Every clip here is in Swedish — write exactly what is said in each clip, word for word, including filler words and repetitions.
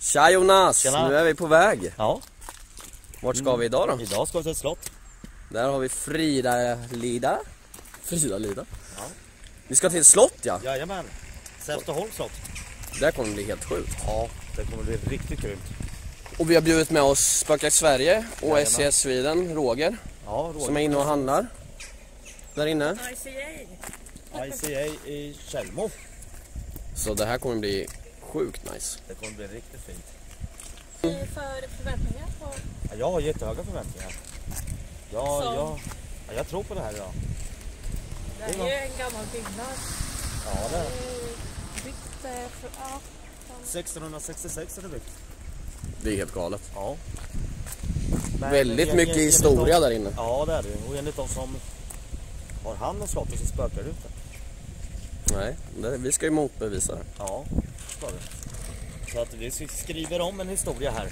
Tja Jonas, Tjena. nu är vi på väg. Ja. Vart ska vi idag då? Idag ska vi till ett slott. Där har vi Frida Lida. Frida Lida. Ja. Vi ska till ett slott, ja. Jajamän. Säfteholms slott. Där kommer det bli helt sjukt. Ja, det kommer bli riktigt grymt. Och vi har bjudit med oss Spökjakt Sverige och Jajamän. S C S Sweden, Roger, Ja, Roger. som är inne och handlar. Där inne. I C A. I C A i Tjällmo. Så det här kommer bli sjukt nice. Det kommer bli riktigt fint. För förväntningar på... Ja, jag har jättehöga förväntningar. Ja, Som? ja, ja, jag tror på det här idag. Det är ju en gammal byggnad. Ja, det är Byggt eh, för... Ja, sextonhundrasextiosex är det byggt. Det är helt galet. Ja. Men Väldigt en- mycket en- historia enligt där inne. de- Ja, det är det. Och enligt de som har hand om slottet så spökar det ute. Nej, det, vi ska ju motbevisa det. Ja, ska vi. Så att vi skriver om en historia här.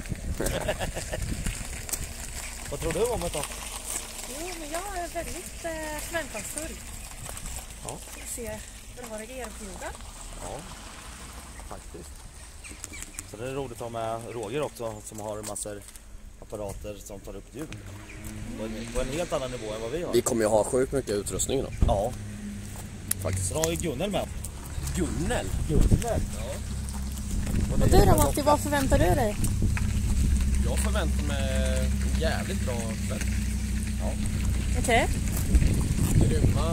Vad tror du om det då? jo, men jag är väldigt eh, förväntansfull. Ja. Vi ser vad det erbjuder. Ja, faktiskt. Så det är roligt att ha med Roger också som har massor apparater som tar upp ljud. På en, på en helt annan nivå än vad vi har. Vi kommer ju ha sjukt mycket utrustning då. Ja, Faktiskt. så då har vi Gunnel med. Gunnel? Gunnel? Ja. Och du då Matti, vad förväntar du dig? Jag förväntar mig jävligt bra kväll. Ja. Okej. Grymma,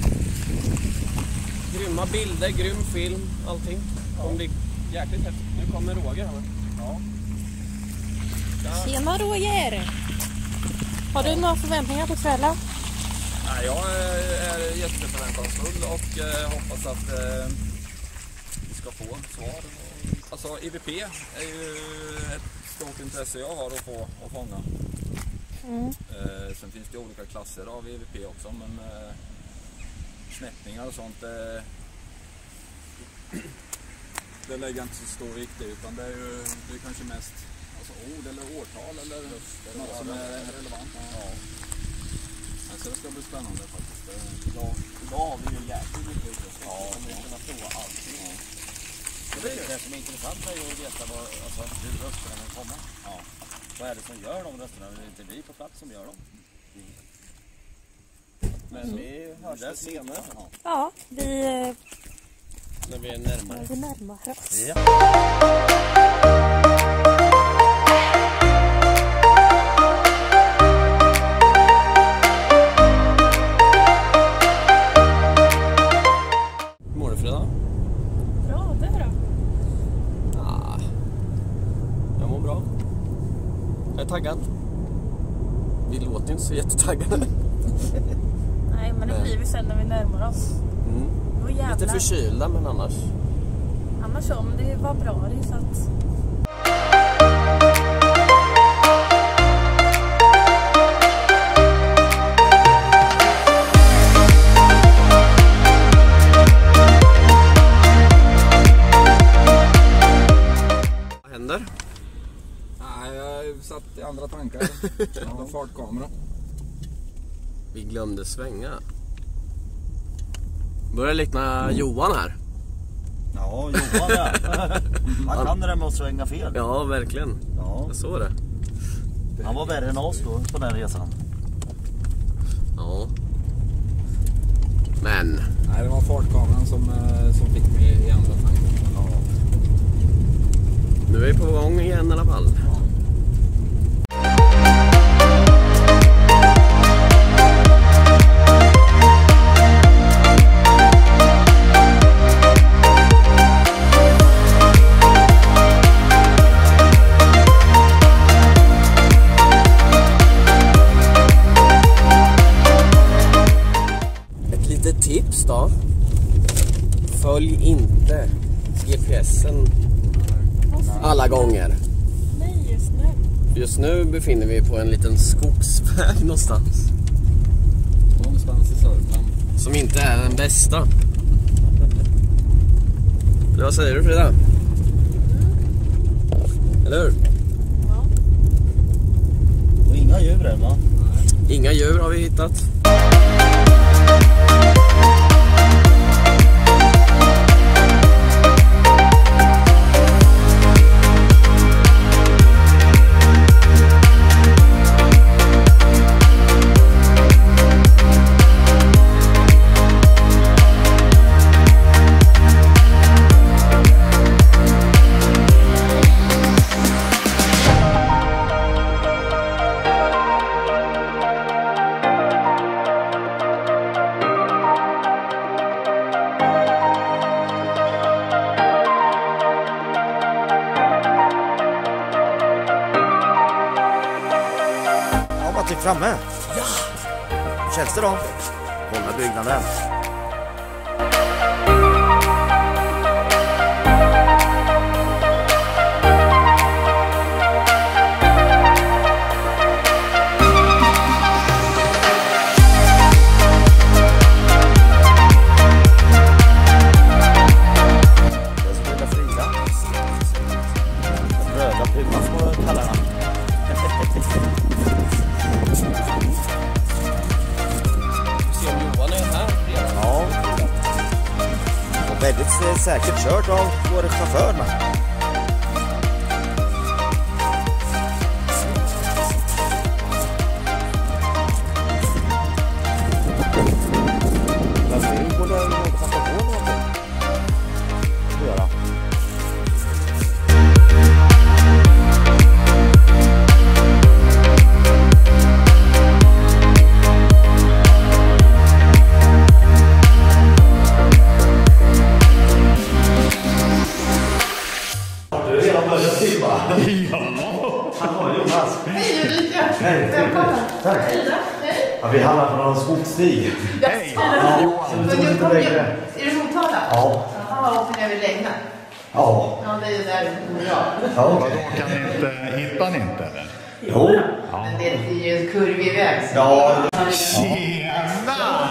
grymma bilder, grym film, allting. Det kommer bli jäkligt häftigt. Nu kommer Roger här. Ja. Tjena Roger! Har du några förväntningar på kvällen? Nej, jag är jätteförväntansfull och eh, hoppas att eh, vi ska få svar. Alltså E V P är ju ett stort intresse jag har att få och fånga. Mm. Eh, sen finns det olika klasser av E V P också, men eh, snäppningar och sånt eh, det lägger inte så stor vikt i, utan det är ju det är kanske mest alltså, ord eller årtal eller något som är relevant. Ja. Så det ska bli spännande faktiskt. Ja, idag har vi ju jäkligt mycket utrustning. Ja, vi kommer kunna prova allting. Ja. Det, är det som är intressant är ju att veta vad, alltså, hur rösterna kan komma. Ja. Vad är det som gör de rösterna? Det är inte vi på plats som gör dem. Mm. Men mm. vi hörs det senare. Ja. Ja, vi, eh, När vi är närmare. vi närmar oss. Ja. Bra, du då? Ah, jag mår bra. Jag är taggad. Vi låter inte så jättetaggade. Nej, men det blir vi sen när vi närmar oss. Mm. Då jävlar. Lite förkylda, men annars. Annars så, men det var bra det är så att... Vad händer? Nej, jag satt i andra tankar. Med fartkamera. Vi glömde svänga. Börjar likna Johan här. Ja, Johan ja. Han kan det där med att svänga fel. Ja, verkligen. Ja. Jag såg det. Han var värre än oss då på den resan. Ja. Men Nej, det var fartkameran som, som fick mig i andra tankar. Ja. nu är vi på gång igen i alla fall. Ja. Ett litet tips då. Följ inte G P S'en alla gånger. Nej, just nu. Just nu befinner vi på en liten skogsväg någonstans. Någonstans i Sörmland. Som inte är den bästa. Eller vad säger du, Frida? Mm. Eller hur? Ja. Och inga djur än va? Inga djur har vi hittat. framme. Ja. Hur känns det då? Kolla byggnaden. Väldigt säkert kört av vår chaufförerna. Men vi borde nog passa på någonting. Det göra. Ja, vi handlar på någon skogsstig. Hej! Ja, Men du kom ju, är du Motala? Ja. Jaha, åker ni över Längna? Ja. Ja, det är ju där jag. Ja, Vadå, kan ni inte, hittar ni inte eller? Jo. Men det är ju en kurvig väg. Så Ja. Tjena!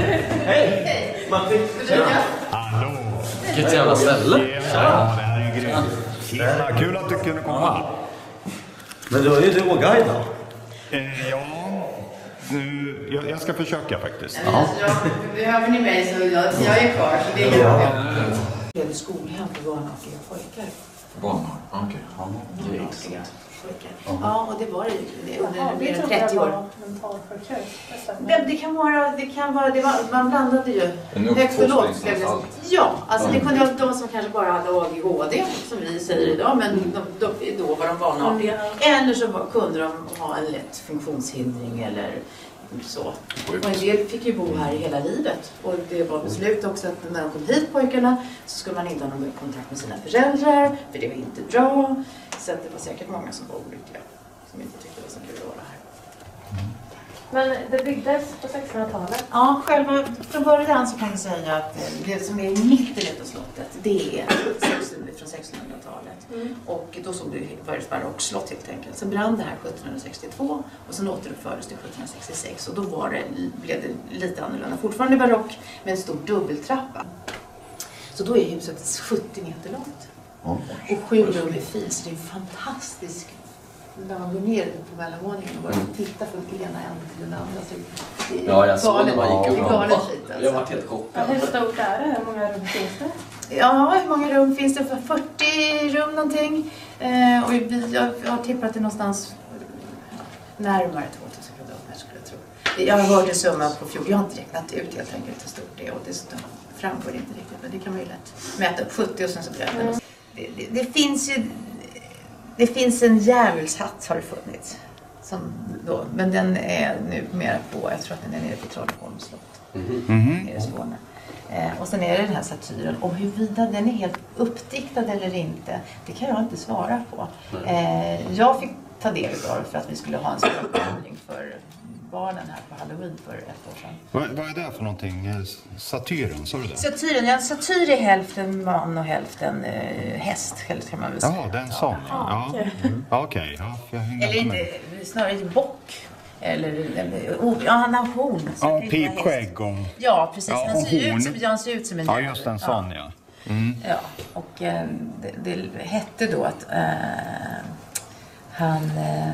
Hej! Martin. Hallå! Vilket jävla ställe. Ja, det här är grymt. Tjena, kul att du kunde komma. Men du är ju du och guide då? Eh, ja, du, jag, jag ska försöka faktiskt. Ja. Jag, behöver ni mig så jag, jag är kvar. Så det är Ja. jättebra. Det är skolhem för barnartiga pojkar. Barn, okej. Barnartiga pojkar. Ja, och det var det under mer än trettio år. Det, det kan vara, det kan vara, det var, man blandade ju högt och lågt. Ja, alltså det kunde vara de som kanske bara hade A D H D, som vi säger idag, men de, de, då var de barnartiga. Eller så var, kunde de ha en lätt funktionshindring eller så. Och en del fick ju bo här hela livet. Och det var beslut också att när de kom hit, pojkarna, så skulle man inte ha någon kontakt med sina föräldrar, för det var inte bra. Så att det var säkert många som var olyckliga, som inte tyckte det var så kul att vara här. Men det byggdes på sextonhundratalet. Ja, själva från början så kan jag säga att det som är mitt i detta slottet, det är från sextonhundratalet. Mm. Och då såg det var det ett barockslott helt enkelt. Sen brann det här sjuttonhundrasextiotvå och sen återfördes till sjuttonhundrasextiosex. Och då var det, blev det lite annorlunda. Fortfarande barock med en stor dubbeltrappa. Så då är huset sjuttio meter långt. Mm. Och sju rum i fil, så det är en fantastisk. När man går ner på mellanvåningen och bara tittar från den ena änden till den andra. Så det är Ja, jag såg när man gick upp. Det är galet fint alltså. Jag var helt chockad. Hur stort är det? Hur många rum finns det? Ja, hur många rum finns det? För fyrtio rum någonting. Eh, och vi, jag, jag har tippat det någonstans närmare tvåtusen kvadratmeter skulle jag tro. Jag har hört en summa på fjorton. Jag har inte räknat ut helt enkelt hur stort det är. Och det framgår inte riktigt. Men det kan man ju lätt mäta upp sjuttio och sen så berättar mm. det, det, det finns ju... Det finns en djävulshatt har det funnits. Som då, men den är nu mer på, jag tror att den är nere på Trollholms slott. Mm-hmm. Nere i Skåne. Eh, och sen är det den här satyren. Och huruvida den är helt uppdiktad eller inte, det kan jag inte svara på. Eh, jag fick ta del av det för att vi skulle ha en språkbehandling för barnen här på Halloween för ett år sedan. Vad, vad är det för någonting? Satyren, sa du det? Satyren, ja, satyr är hälften man och hälften eh, häst, kan man väl säga. Ja, den sån. Ja, okej. Ja, okay. Ja, eller inte, snarare bock. Eller, eller oh, ja, han har horn. Ja, pipskägg och... Ja, precis. Ja, han, ser horn. ut som, han ser ut som en... Ja, just en sån, ja. Ja, mm. ja och eh, det, det hette då att eh, han... Eh,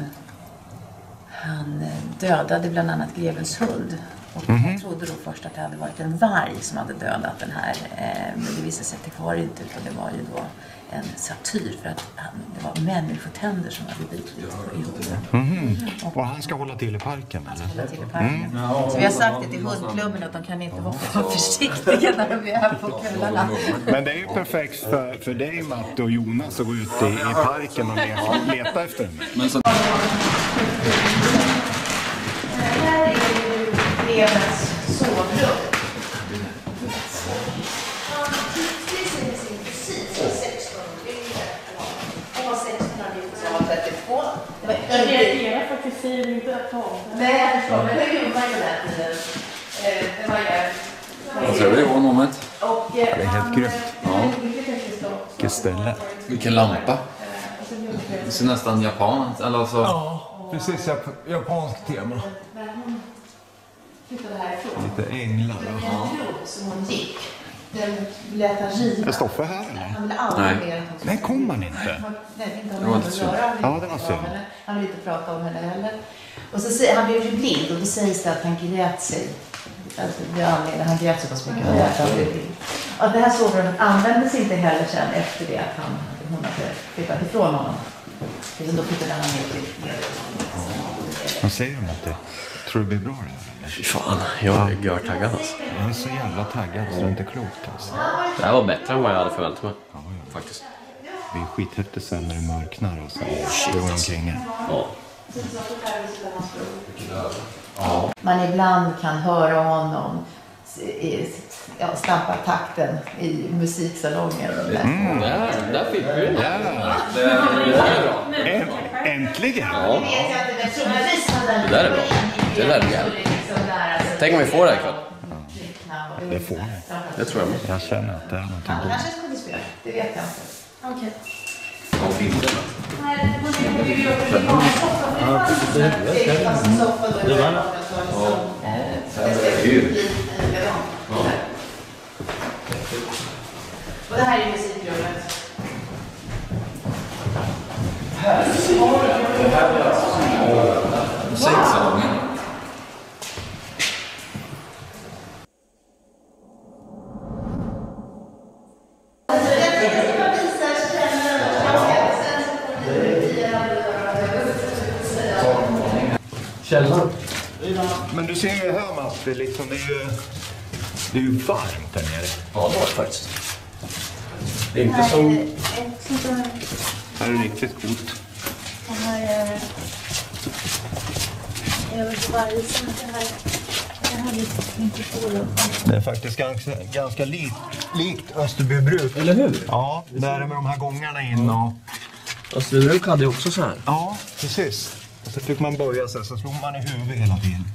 Han dödade bland annat grevens hund. Och mm-hmm. jag trodde då först att det hade varit en varg som hade dödat den här. Men det visade sig att det var inte, utan det var ju då en satyr. För att han, det var människotänder som hade bitit i huvudet. Mm-hmm. Och, och han ska hålla till i parken? Han ska hålla till i parken. Mm. Så vi har sagt det till hundklubben att de kan inte vara så försiktiga när de är här på kvällarna. Men det är ju perfekt för, för dig, Matte och Jonas att gå ut i, i parken och leta, leta efter den. Men så... Här är ju grevens sovrum. Det var sexton trettiotvå. Det var Jag reagerar faktiskt, säger inte att ta. Nej, jag förstår. Men det gjorde man ju den tiden. Det var ju... Vad säger du om moment? Det är helt grymt. Ja. Vilket ställe. Vilken lampa. Det ser nästan japanskt. Eller alltså... Ja, precis. Jap- japanskt tema. Lite änglar. Ja. Som hon gick. Den lät han riva. Är Stoffe här eller? Han ville aldrig Nej. mer att hon Nej, kom han inte? Nej, inte Det var inte synd. Ja, det var synd. Han vill inte prata om henne heller. Och så säger han blev ju blind och det sägs det att han grät sig. Alltså, det anledningen, han grät så pass mycket att han blev blind. Och det här sovrummet användes inte heller sen efter det att han, hon hade flyttat ifrån honom. Så då flyttade han ner till Vad säger de att det? Tror du det blir bra det? Fy fan, jag är görtaggad alltså. Jag är så jävla taggad så det är inte klokt alltså. Det här var bättre än vad jag hade förväntat mig. Ja, ja. Faktiskt. Det är skithäftigt sen när det mörknar och så det går omkring här. Ja. man ibland kan höra honom ja, stampa takten i musiksalongen. Mm. Där, där fick vi det. Ja. Det är bra. Äm, äntligen! Ja. Det där är bra. Det där är jävligt. Tänk om vi får det här ikväll. Ja, det får vi. Det tror jag med. Jag känner att det är någonting Han bra. kanske är skådespelare, det vet jag inte. Okej. Och bilder. Och det här är musikrummet. Musiksalongen. Men du ser ju här Mats, det är liksom, det är ju, det är ju varmt där nere. Ja, det var det faktiskt. Det är inte som... Här är det riktigt coolt. Det här är... Jag vill bara visa det här. Det här är lite inte på. Det är faktiskt ganska, ganska likt, likt Österbybruk. Eller hur? Ja, där är med de här gångarna in och... Österbybruk hade ju också så här. Ja, precis. Och så fick man böja sig så slog man i huvudet hela tiden.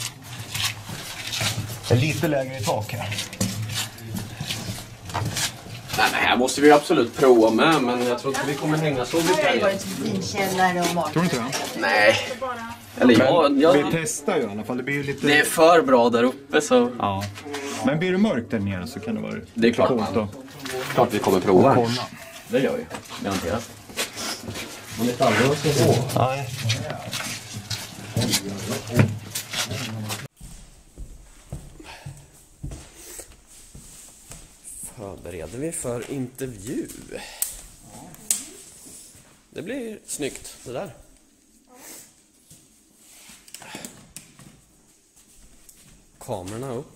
Det är lite lägre i tak här. Nej, men här måste vi absolut prova med, men jag tror inte vi kommer hänga så mycket. Här har det varit vinkällare och mat. Tror du inte det? Nej. Eller ja, Vi jag... testar ju i alla fall. Det blir ju lite... Det är för bra där uppe så... Ja. Men blir det mörkt där nere så kan det vara Det är klart. coolt att Klart vi kommer prova. kolla. Det gör vi. Garanterat. Man vet aldrig vad som är. Nej. Förbereder vi för intervju? Det blir snyggt det där. Kamerorna upp.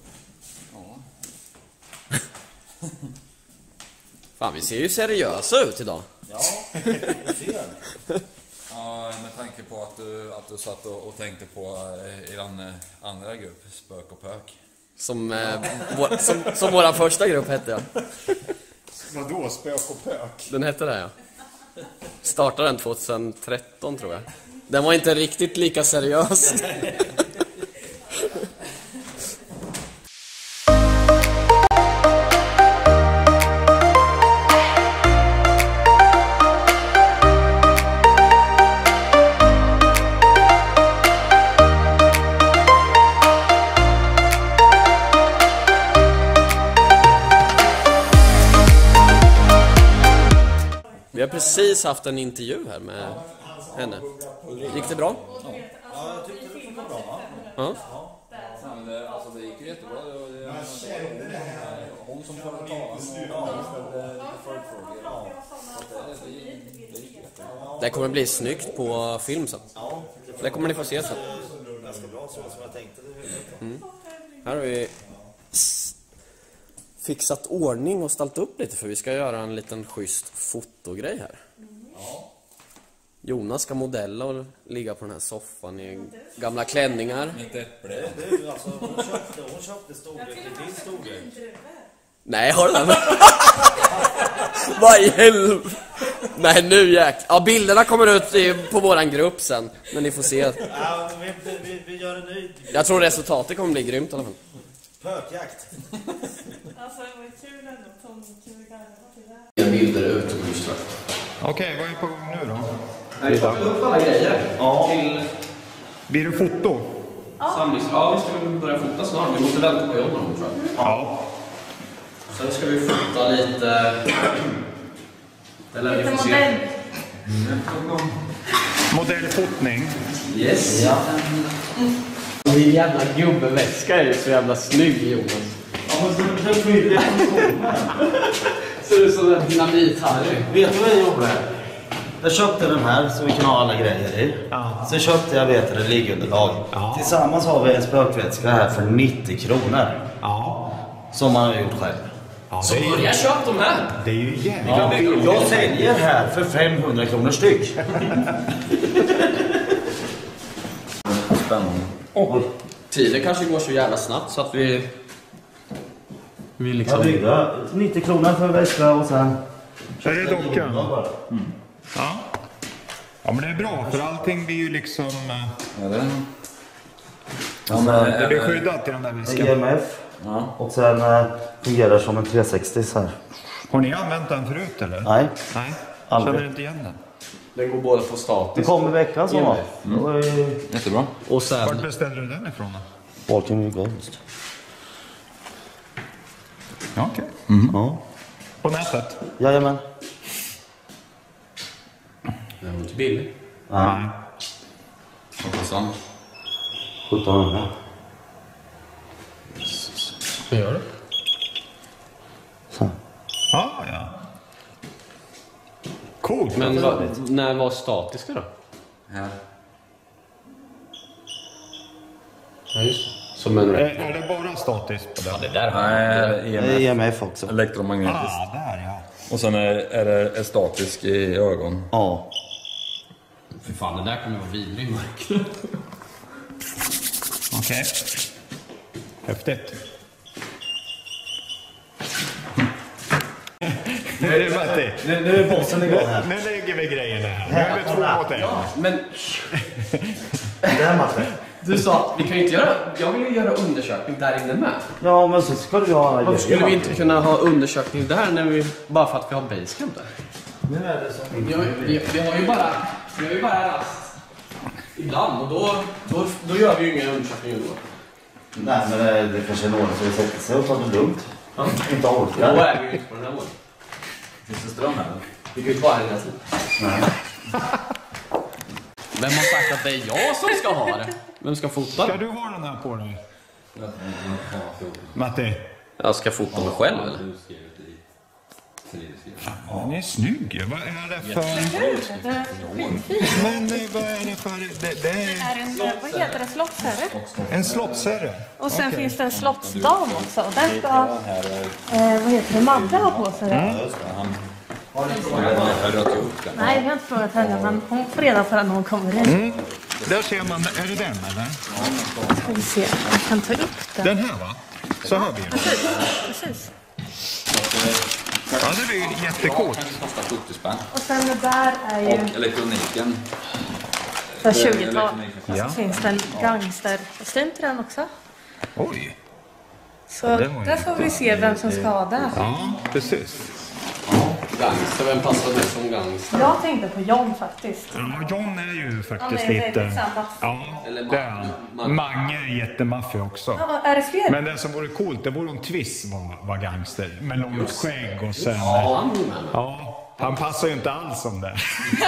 Fan, vi ser ju seriösa ut idag. Ja, det ser jag. Ja, med tanke på att du, att du satt och, och tänkte på eh, er andra grupp, Spök och Pök. Som, eh, vår, som, som våra första grupp hette jag. Vadå, spök och pök? Den hette det, ja. Startade den tjugohundratretton tror jag. Den var inte riktigt lika seriös. Vi har precis haft en intervju här med henne. Gick det bra? Ja, jag tyckte det var bra, va? Ja. Ja, men det, alltså, det gick ju jättebra. Det, det, hon som förde talan och ställde följdfrågor. Ja. Det, det, det gick jättebra. Det kommer bli snyggt på film sen. Det kommer ni få se sen. Ganska bra så som jag tänkte. Mm. Här har vi s- fixat ordning och ställt upp lite för vi ska göra en liten schysst fotogrej här. Jonas ska modella och ligga på den här soffan i gamla klänningar. Inte ett blä. Du, alltså, hon köpte, hon köpte storlek i din storlek. Nej, har du den? Vad i helvete? Nej, nu jäk. Ja, bilderna kommer ut i, på våran grupp sen. Men ni får se. Ja, vi, vi, vi gör en ny. Jag tror resultatet kommer bli grymt i alla fall. Pökjakt. Alltså det var ju kul ändå. Tom kul garva. Bilder utomhus. Okej, vad är på gång nu då? Vi tar upp alla grejer. Ja. Till Blir det foto? samlings... Ja, vi ska börja fota snart. Vi måste vänta på jobben, tror jag. Ja. Sen ska vi fota lite... Eller vi Lite får se. modell. Modellfotning. Yes. Ja. Din jävla gubbeväska är ju så jävla snygg, Jonas. Ja, men det blir det. Ser ut som en dynamit-Harry. Vet du vad jag gjorde? Jag köpte den här så vi kan ha alla grejer i. Ja. Sen köpte jag, vet det, liggunderlag. Ja. Tillsammans har vi en spökvätska här för nittio kronor. Ja. Som man har gjort själv. Ja, Så det, är, börja köpa de här. det är ju jävligt Ja, billigt. jag säljer här för femhundra kronor styck. Spännande. Oj. Tiden kanske går så jävla snabbt så att vi... Vi liksom... Jag byggde nittio kronor för väska och sen... Är det dockan? Mm. Ja. Ja, men det är bra för allting blir ju liksom... eh, Ja, det är... Ja, men, Det blir skyddat i den där E väskan. M F. Ja. Och sen äh, fungerar som en trehundrasextio så här. Har ni använt den förut eller? Nej, Nej. Aldrig. Känner inte igen den. Den går både på det status kom i veckan som var. Det var ju Jättebra. och Vart sen... beställde du den ifrån då? Walking with Ghost. Ja, okej. Ja. På nätet? Jajamän. Den var inte billig. Ja. Vad kostar den? sjuttonhundra. Vad gör du? Så. Ja, ja. Coolt. Men va, när var statiska då? Här. Ja, just det. Som en... Är, är det bara statiskt på den? Det där har Nej, jag. E M Det är F. E M F också. Elektromagnetiskt. Ah, där ja. Och sen är, är det är statisk i ögon. Ja. För fan, det där kommer vara vidrig märkligt. Okej. Häftigt. Nu är det Matti. Nu, nu är bossen igång här. Nu lägger vi grejerna här. Nu är vi två mot en. Men Det här Matte. du sa att vi kan ju inte göra... Jag vill ju göra undersökning där inne med. Ja, men så ska du ha alla Varför skulle vi grejer. inte kunna ha undersökning där när vi... Bara för att vi har basecamp där? Nu är det som... Vi har, vi, vi har ju bara... Vi har ju bara rast. Ibland. Och då, då, då gör vi ju ingen undersökning då. Nej, men det, det kanske är några som vill sätta sig och ta det lugnt. Ja. Inte Då orkar. är vi ju inte på den här målen. Finns det ström här? Vi kan ju inte vara här hela tiden. Nej. Vem har sagt att det är jag som ska ha det? Vem ska fota? Ska du ha den här på dig? Matti. Jag ska fota mig själv eller? Den är snygg ju. Vad är det för... Det är skitfint. Men eh, vad är det för... Det, det är Det är en, vad heter det, slottsherre. en slottsherre. Och sen Okej. finns det en slottsdam också. Och den ska, eh, vad heter det, Madde ha på sig. Mm. Jag röt ju upp den. Nej, vi har inte frågat henne, men hon får reda på den när hon kommer in. Mm. Där ser man... Är det den eller? Ska vi se, jag kan ta upp den. Den här va? Så här blir det. Precis, precis. Ja, det blir ju jättecoolt. Den kostar sjuttio spänn. Och sen det där är ju Och elektroniken. för tjugotal. Och Ja. så finns det en gangsterkostym till den också. Oj. Så den var ju där får vi se vem som ska ha det. Ja, precis. Gangster, vem passar mest som gangster? Jag tänkte på John faktiskt. Ja, John är ju faktiskt Han är väldigt lite... samma. Ja, det är han. Mange är jättemaffig också. Ja, är det fler? Men det som vore coolt, det vore om Twiss var, var gangster. Med långt skägg och sen... Ja, han är med mig. Ja, han passar ju inte alls som det.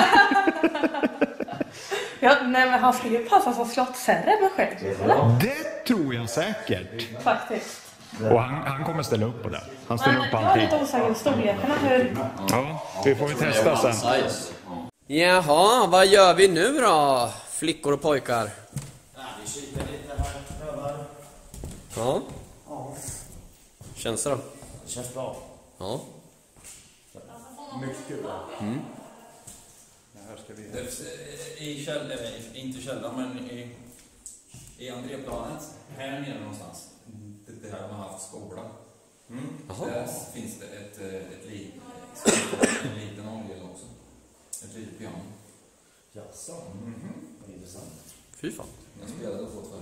Ja, nej, men han skulle ju passa som slottsherre med skägg, eller? Det tror jag säkert. Faktiskt. Och han, han kommer ställa upp på det. Han Men ställer upp jag är alltid. lite osäker på storlekarna. Hur... Ja, vi får ju testa sen. Jaha, vad gör vi nu då? Flickor och pojkar. Vi kikar lite här, prövar. Ja, Ja, känns det då? det känns bra. Ja. I källaren, inte källaren, men i, i entréplanet, här nere någonstans, det, det här de har haft skola. Mm. Jaha. Där finns det ett, ett, ett li, en liten avdel också. Ett litet piano. Jaså? Mhm. Intressant. Fy fan. Jag spelade på två.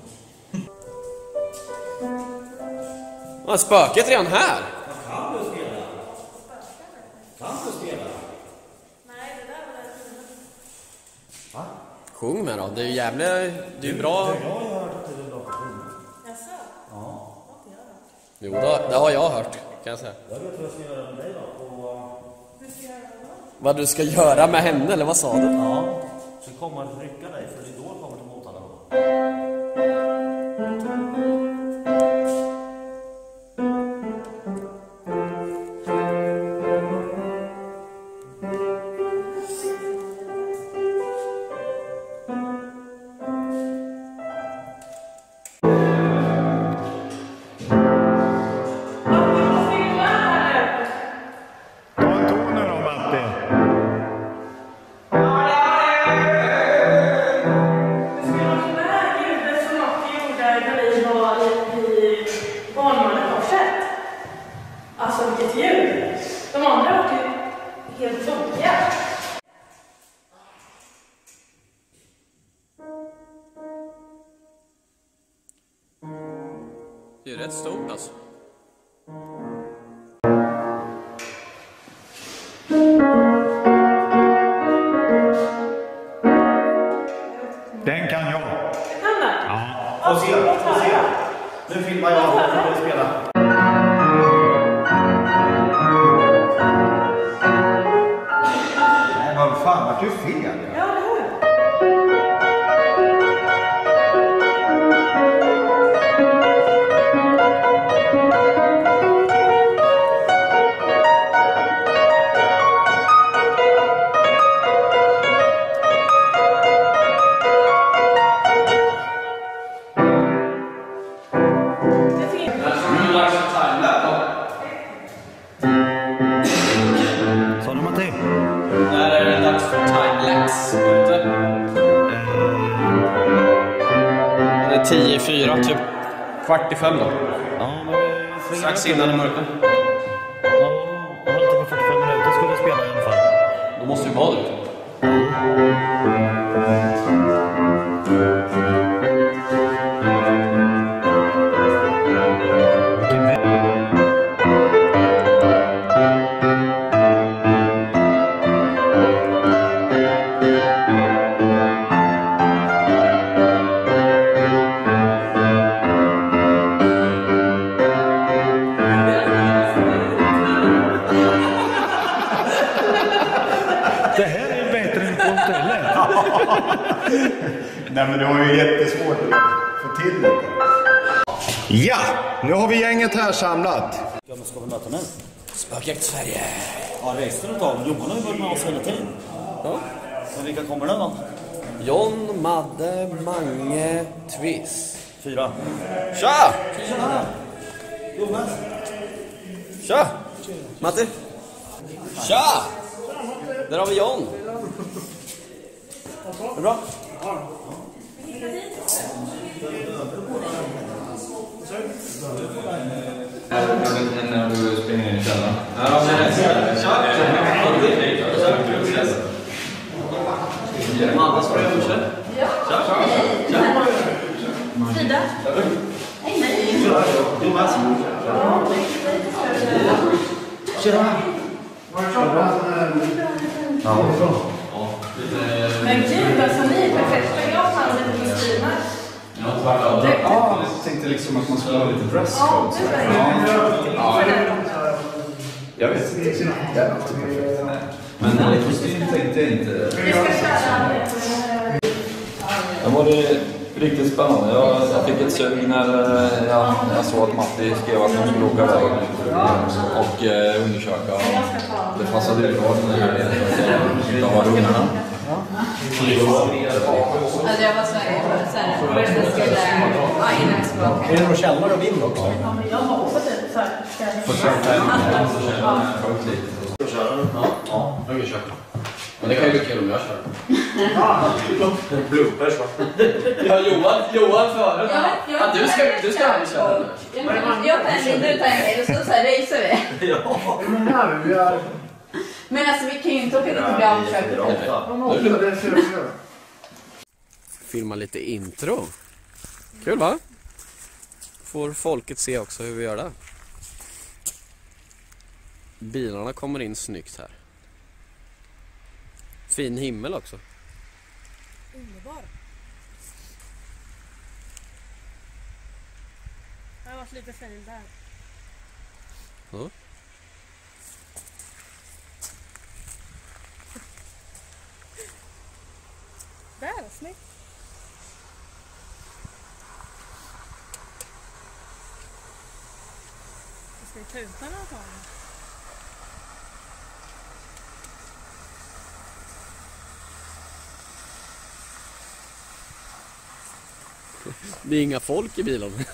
Vad är spöket redan här? Kan du spela? Kan du spela? Nej, det där var det. Va? Sjung med då. Det är ju jävla... Det är ju bra. Jag har hört att du är bra på att sjunga. Jaså? Ja. Jo, det, det har jag hört, kan jag säga. Jag vet vad jag ska göra med dig då. Och, Hur ska jag göra då? Vad du ska göra med henne, eller vad sa du? ja. Så kommer att rycka dig för Idol kommer till Motala då. Ta en ton då, Matti. Alltså vilket ljud! De andra var ju helt tokiga. Det är ju rätt stort alltså. Den kan jag. Kan det? Ja. Få se, få se. Nu filmar jag. Nu får du spela. Nej, vad fan, vart du fel? Ja, det har jag. Sa du Matti? När är det dags för timelapse ute? Det är tio i fyra, typ kvart i fem då. Ja, men vi svänger Strax upp. innan det mörker. Ja, jag har lite på fyrtiofem minuter skulle jag spela i alla fall. Då måste vi vara där ute. Det här är bättre än på hotellet. Nej, men det var ju jättesvårt att få till det. Ja, nu har vi gänget här samlat. Ja, men ska vi möta nu? Spökjakt Sverige. Ja, resten utav dem. Johan har ju varit med oss hela tiden. Ja. Men vilka kommer nu då? John, Madde, Mange, Twiss. Fyra. Tja! Tjena! Jonas. Tja! Matti? Tja! Där har vi John. Är det bra? Jag vet inte när du springer in i källaren. Ja, men tja! Madde, ska du göra morse? Ja. Tja. Frida. Hej, hej. Jonas. Tjena! Ja, Men gud, alltså ni är perfekta. Jag fann lite kostymer. Ja, jag tänkte liksom att man skulle ha lite dresscode. Ja, du är Ja, det. jag vet inte. Men en kostym tänkte jag inte. Vi ska köra. Det var det riktigt spännande. Jag, jag fick ett sug när jag, jag såg att Matti skrev att de skulle åka iväg och eh, undersöka. Det passade ju bra den här delen. De var ungarna. Alltså jag var så här, så här, jag skulle, ja innan jag skulle åka. är det någon källare och vind också? Ja, men jag har också typ så här. Ska jag Får köra hem och så känner jag sjukt lite. Ja, ja, jag vill köra. Men det kan ju bli kul om jag kör. Bloopers va? Ja, Johan, Johan före. Ja, jag Ja, du ska, du ska aldrig köra nu. Jag tar en lite, du tar en hel och så, så här racear vi. Men här, vi är... Men alltså vi kan ju inte åka dit och bli avköpta. Filma lite intro. Kul va? Får folket se också hur vi gör det. Bilarna kommer in snyggt här. Fin himmel också. Underbar. Det har varit lite fin där. Ja. Där, snyggt. Ska vi tuta några tag? Det är inga folk i bilen.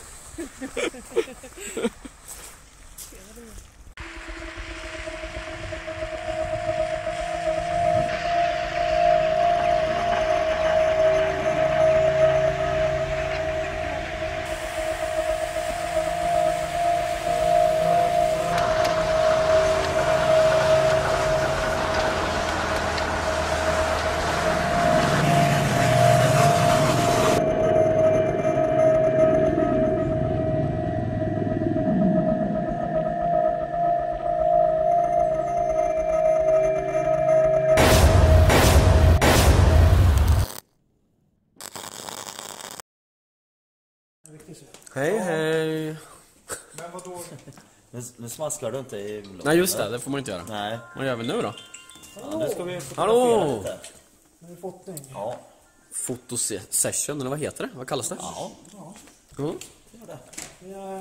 Hej hej. Men vadå? Nu, nu smaskar du inte i vloggen. Nej just det, det får man inte göra. Nej. Vad gör vi nu då? Ja, nu ska vi Hallå! lite. Har vi fått den? Ja. Fotosession, eller vad heter det? Vad kallas det? Ja. Ja. Mm. Det var det. Ja.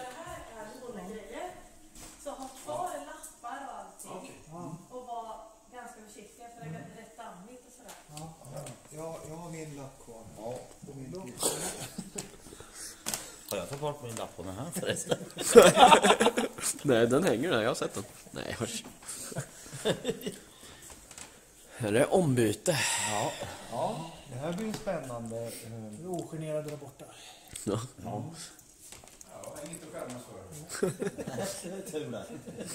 Så ha kvar lappar och allting. Okay. Ja. Och var ganska försiktiga för det är rätt dammigt och sådär. Ja, ja. Jag, jag har min lapp kvar. Ja. På min bil. Har jag fått kvar på min lapp på den här förresten? Nej, den hänger där, jag har sett den. Nej, hörs. Här är ombyte. Ja. Ja, det här blir spännande. Du är ogenerade där borta. Ja. Ja. Ja, inget att skämmas för. Det är tur där.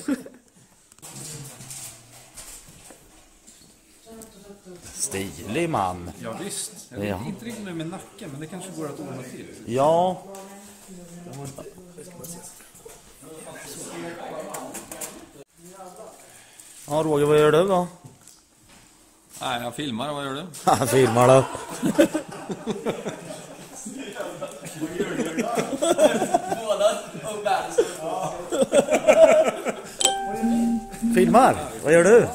Stilig man. Ja, visst. Jag vet Ja. inte riktigt nu med nacken, men det kanske går att ordna till. Ja. Ja, Roger, vad gör du då? Nej, jag filmar. Vad gör du? Han filmar då. Filmar? Vad gör du?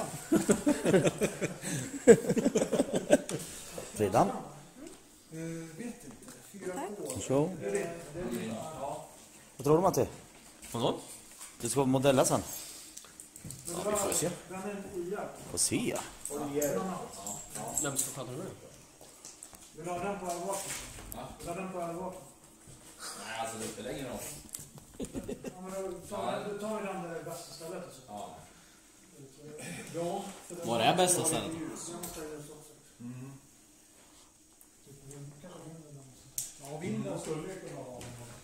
Redan? Så. Vad tror du, Matti? Vadå? Du ska modella sen. Ja, vi får se. Får se. Vem ska prata med? Vill du ha den på allvar? Vill du ha den på allvar? Nej, alltså det spelar ingen roll. Ja, men då tar, då tar vi den där bästa stället. Alltså. Ja. Ja. Vad är bästa stället? Mm. Ja, vinden skulle kunna ha.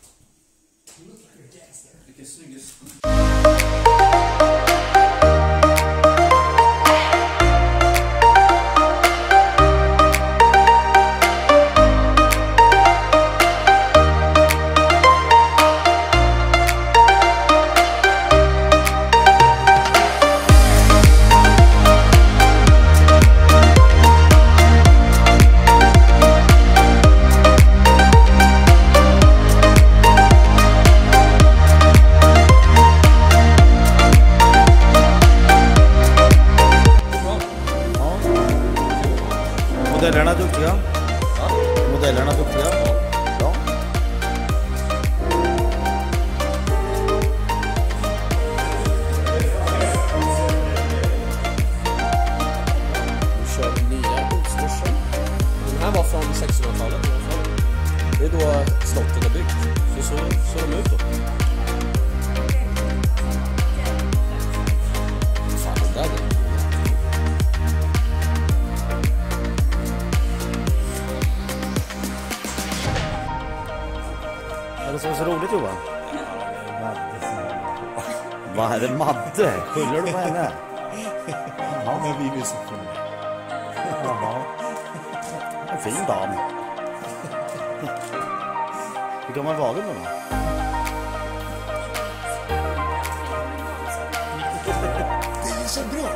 Vilken snygg stil. Modellerna är duktiga. Modellerna är duktiga. Ja. Nu kör vi nya utstyrseln. Den här var från sextonhundratalet i alla fall. Det är då slottet är byggt. Så så ser de ut då. Fan, det där är... Är det så, så roligt, Johan? Vad är det, Madde? Skyller du på henne? Ja, men vi vill se på det. Jaha. En fin dam. Hur gammal var du då? Det är så bra.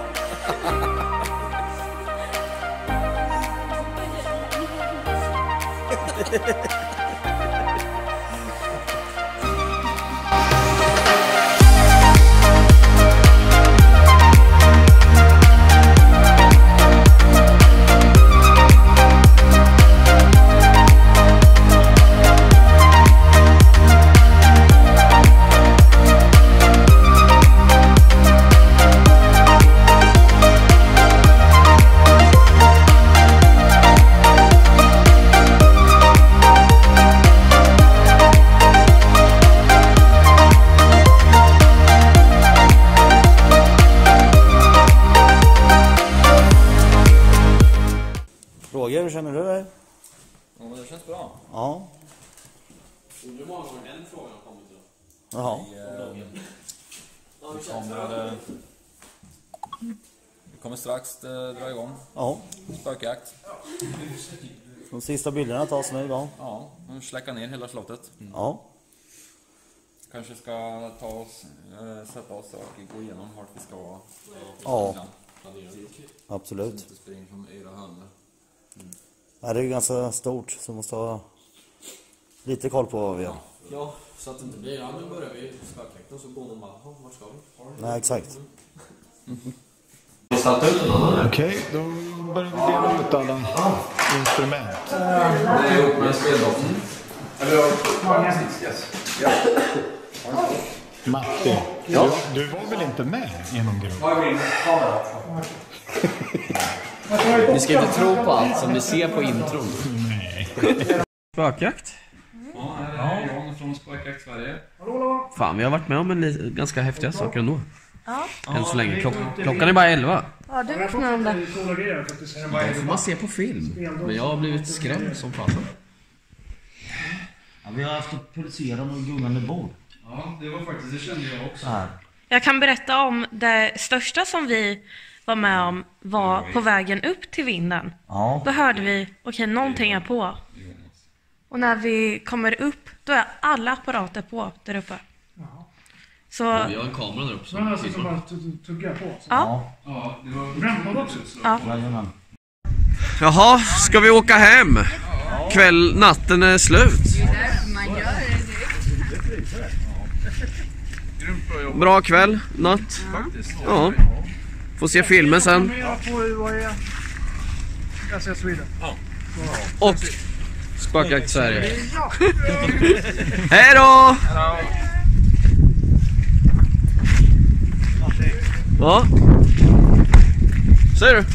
Roger, hur känner du dig? Ja, men det känns bra. Ja. Hur många gånger den frågan har kommit då? Jaha. Vi kommer, vi kommer strax dra igång. Ja. Spökjakt. De sista bilderna tas nu då. Ja, nu släcka ner hela slottet. Ja. Kanske ska ta oss, äh, sätta oss och gå igenom vart vi ska vara. Ja. Absolut. Inte springa från era hörnor. Mm. Ja, det är ju ganska stort så måste ha lite koll på vad vi gör. Ja, så att det inte blir, ja nu börjar vi spökjakten så går de bara, vart ska vi? Nej, exakt. Vi satt ut den. Okej, då börjar vi dela ut alla instrument. Det är ihop med speldosen. Matti, Ja. du, du var väl inte med genom gruppen? Ni ska inte tro på allt som ni ser på intron. Nej. Spökjakt? Ja, det är Jan från Spökjakt Sverige. Fan, vi har varit med om en li- ganska häftiga saker ändå. Ja. Än så länge. Klock- klockan är bara elva. Ja, du vet nog om det. Det får man se på film. Men jag har blivit skrämd som fasen. Ja, vi har haft ett pulserande och gungande bord. Ja, det var faktiskt, det kände jag också. Här. Jag kan berätta om det största som vi var med om var på vägen upp till vinden. Ja. Då hörde vi, okej, någonting är på. Och när vi kommer upp, då är alla apparater på där uppe. Så... Vi har en kamera där uppe som alltså som bara tuggar på. Ja. Ja, det var Brännbart också. Ja. Jaha, ska vi åka hem? Kväll, natten är slut. Bra kväll, natt. Ja. Får se filmen sen. Och Spökjakt Sverige. Hej då! Ja. Säger du?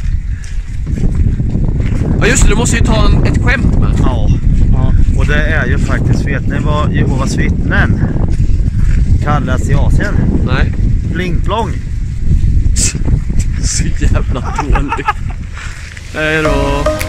Ja just det, du måste ju ta en, ett skämt med. Ja. Ja, och det är ju faktiskt, vet ni vad Jehovas vittnen kallas i Asien? Nej. Plingplong. Så jävla dåligt. Hej då.